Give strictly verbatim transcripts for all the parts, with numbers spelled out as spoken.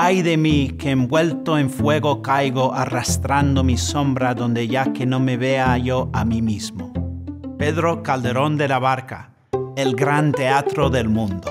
Ay de mí, que envuelto en fuego caigo, arrastrando mi sombra donde ya que no me vea yo a mí mismo. Pedro Calderón de la Barca, el gran teatro del mundo.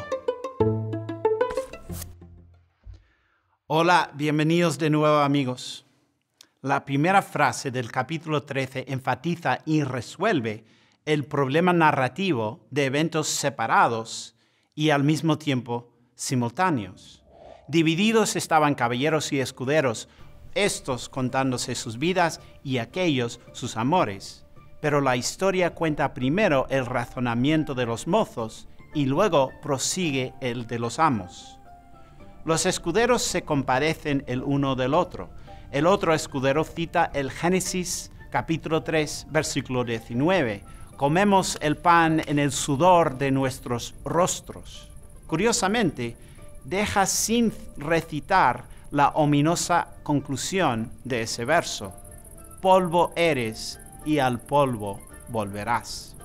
Hola, bienvenidos de nuevo, amigos. La primera frase del capítulo trece enfatiza y resuelve el problema narrativo de eventos separados y al mismo tiempo simultáneos. Divididos estaban caballeros y escuderos, estos contándose sus vidas y aquellos sus amores. Pero la historia cuenta primero el razonamiento de los mozos y luego prosigue el de los amos. Los escuderos se compadecen el uno del otro. El otro escudero cita el Génesis capítulo tres, versículo diecinueve. Comemos el pan en el sudor de nuestros rostros. Curiosamente, deja sin recitar la ominosa conclusión de ese verso. Polvo eres y al polvo volverás.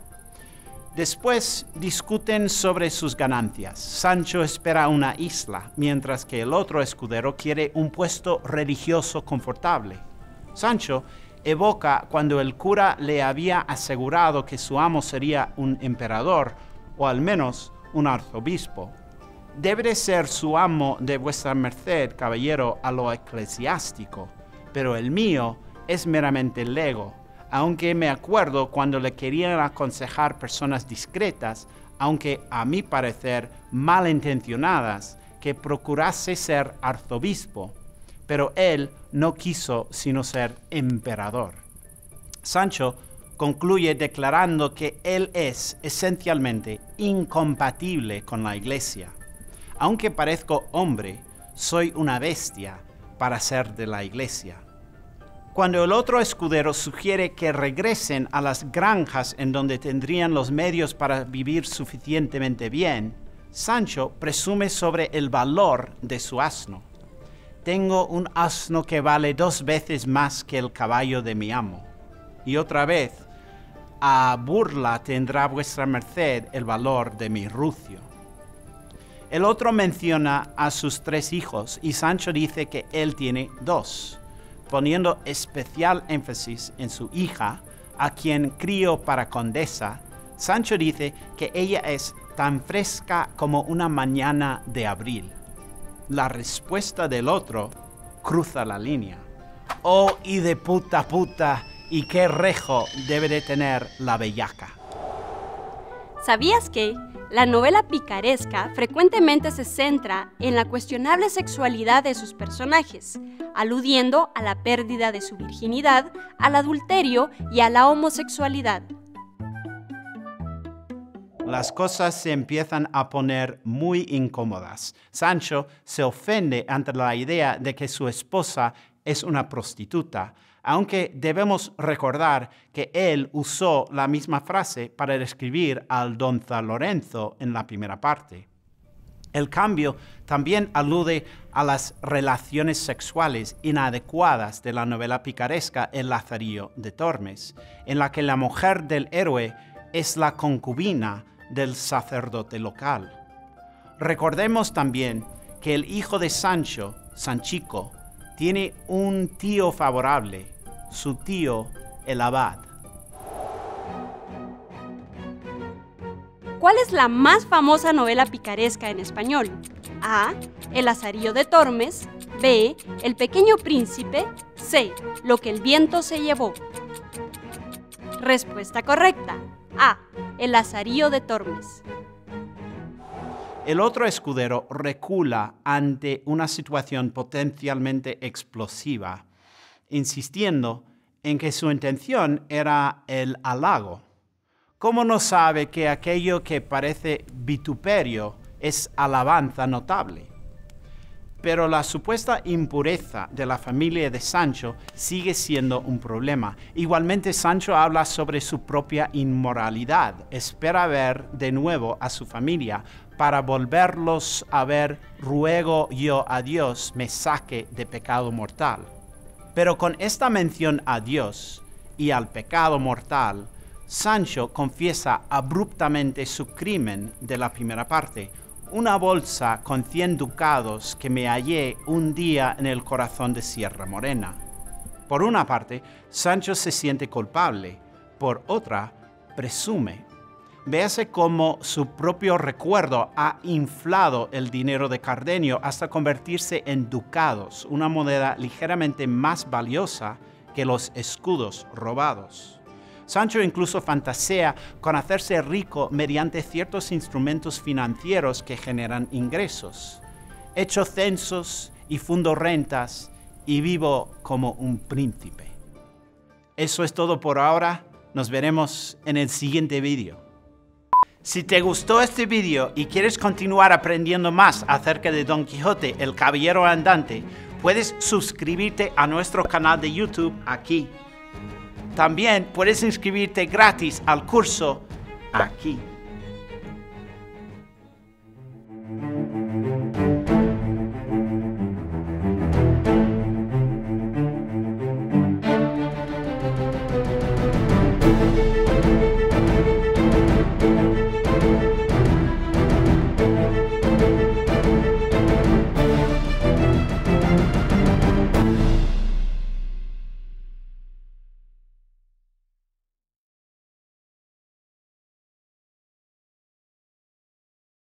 Después discuten sobre sus ganancias. Sancho espera una isla, mientras que el otro escudero quiere un puesto religioso confortable. Sancho evoca cuando el cura le había asegurado que su amo sería un emperador, o al menos un arzobispo. Debe de ser su amo de vuestra merced, caballero, a lo eclesiástico, pero el mío es meramente lego, aunque me acuerdo cuando le querían aconsejar personas discretas, aunque a mi parecer malintencionadas, que procurase ser arzobispo, pero él no quiso sino ser emperador. Sancho concluye declarando que él es esencialmente incompatible con la iglesia. Aunque parezco hombre, soy una bestia para ser de la iglesia. Cuando el otro escudero sugiere que regresen a las granjas en donde tendrían los medios para vivir suficientemente bien, Sancho presume sobre el valor de su asno. Tengo un asno que vale dos veces más que el caballo de mi amo. Y otra vez, a burla tendrá vuestra merced el valor de mi rucio. El otro menciona a sus tres hijos y Sancho dice que él tiene dos, poniendo especial énfasis en su hija, a quien crió para condesa. Sancho dice que ella es tan fresca como una mañana de abril. La respuesta del otro cruza la línea. Oh, y de puta puta, y qué rejo debe de tener la bellaca. ¿Sabías que la novela picaresca frecuentemente se centra en la cuestionable sexualidad de sus personajes, aludiendo a la pérdida de su virginidad, al adulterio y a la homosexualidad? Las cosas se empiezan a poner muy incómodas. Sancho se ofende ante la idea de que su esposa es una prostituta, aunque debemos recordar que él usó la misma frase para describir al don Lorenzo en la primera parte. El cambio también alude a las relaciones sexuales inadecuadas de la novela picaresca El Lazarillo de Tormes, en la que la mujer del héroe es la concubina del sacerdote local. Recordemos también que el hijo de Sancho, Sanchico, tiene un tío favorable, su tío el abad. ¿Cuál es la más famosa novela picaresca en español? A. El Lazarillo de Tormes. B. El Pequeño Príncipe. C. Lo que el viento se llevó. Respuesta correcta. A. El Lazarillo de Tormes. El otro escudero recula ante una situación potencialmente explosiva, insistiendo en que su intención era el halago. ¿Cómo no sabe que aquello que parece vituperio es alabanza notable? Pero la supuesta impureza de la familia de Sancho sigue siendo un problema. Igualmente, Sancho habla sobre su propia inmoralidad. Espera ver de nuevo a su familia para volverlos a ver. Ruego yo a Dios me saque de pecado mortal. Pero con esta mención a Dios y al pecado mortal, Sancho confiesa abruptamente su crimen de la primera parte, una bolsa con cien ducados que me hallé un día en el corazón de Sierra Morena. Por una parte, Sancho se siente culpable, por otra, presume. Véase cómo su propio recuerdo ha inflado el dinero de Cardenio hasta convertirse en ducados, una moneda ligeramente más valiosa que los escudos robados. Sancho incluso fantasea con hacerse rico mediante ciertos instrumentos financieros que generan ingresos. Echo censos y fundo rentas y vivo como un príncipe. Eso es todo por ahora. Nos veremos en el siguiente vídeo. Si te gustó este vídeo y quieres continuar aprendiendo más acerca de Don Quijote, el Caballero Andante, puedes suscribirte a nuestro canal de YouTube aquí. También puedes inscribirte gratis al curso aquí.